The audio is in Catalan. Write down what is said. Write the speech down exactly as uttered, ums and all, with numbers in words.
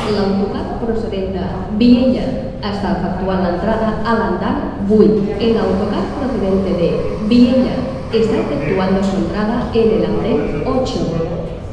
l'autocar procedent de Viella està efectuant l'entrada a l'andar vuit. El autocar procedente de Viella está efectuando su entrada en el andén ocho.